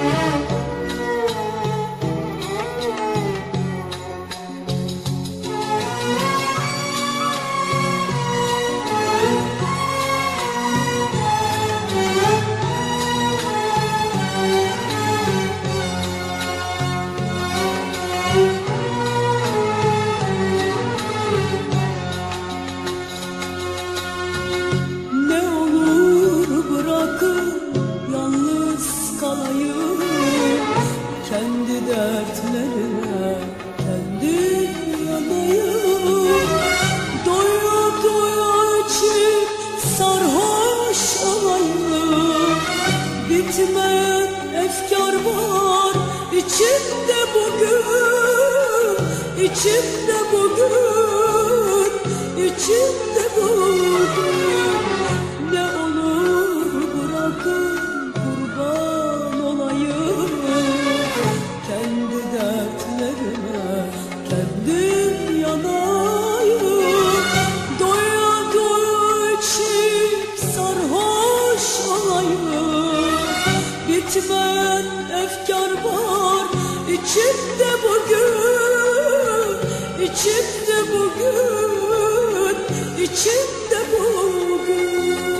Kendi dertlerine kendim yanayım. Doya doya içip sarhoş olayım. Bitmeyen efkar var içimde bugün, içimde bugün, içimde bugün. Ne olur bırakın kurban olayım. Kendi dertlerime kendim yanayım. Doya doya içip sarhoş olayım. Bitmeyen efkar var içimde bugün, içimde bugün, içimde bugün.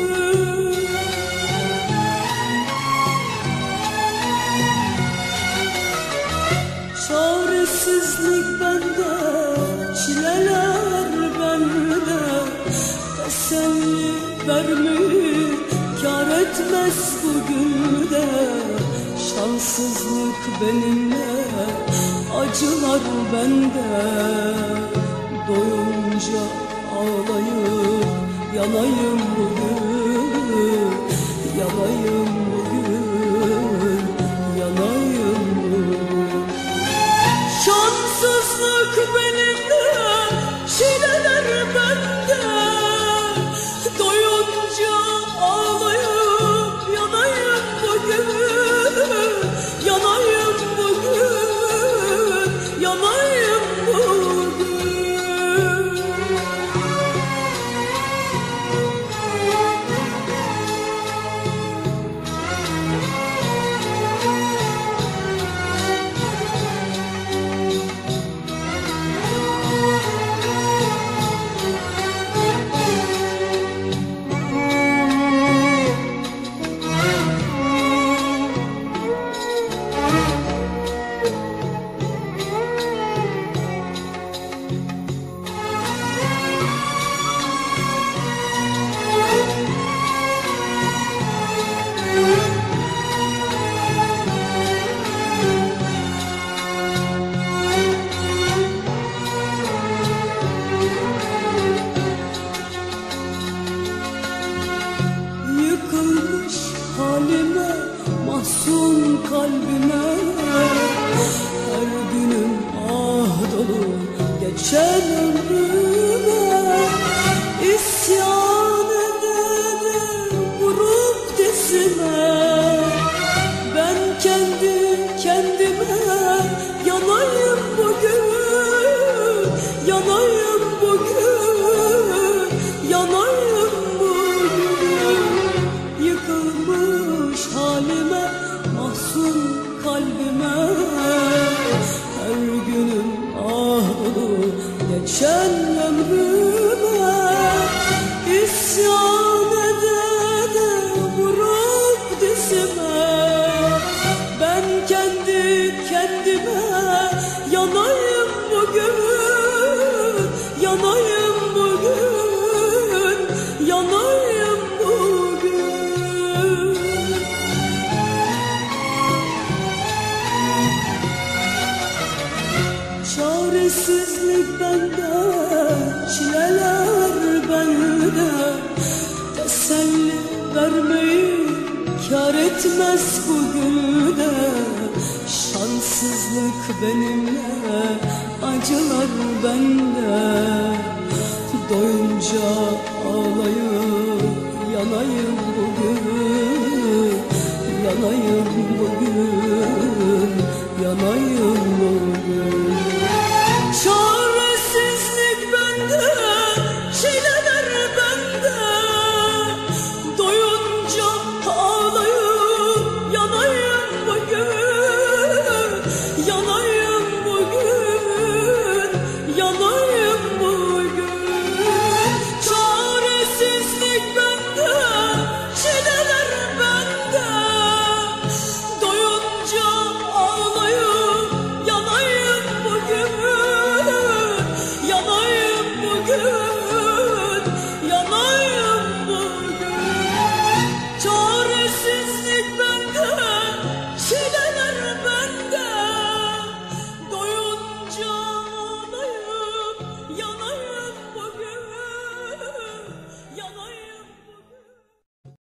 Çaresizlik bende, çileler bende. Teselli vermeyi kâr etmez bugün de. Şanssızlık benimle, acılar bende. Doyunca ağlayıp yanayım bugün, yanayım bugün, yanayım bugün. Şanssızlık benimle, çileler bende. Doyunca ağlayıp yanayım bugün, yanayım bugün, yanayım bugün. Yıkılmış halime, mahzun kalbime. Her günüm ah dolu geçen ömrüme. İsyan ederim vurup dizime. Ben kendi kendime yanayım bugün, yanayım bugün, yanayım bugün. Yıkılmış halime, mahzun kalbime. Her günüm ah dolu geçen ömrüme. İsyan ederim vurup dizime. Ben kendi kendime yanayım bugün, yanayım bugün, yanayım bugün. Çaresizlik bende, çileler bende. Teselli vermeyi kâr etmez bugün de. Şanssızlık benimle, acılar bende. Doyunca ağlayıp yanayım bugün, yanayım bugün, yanayım bugün.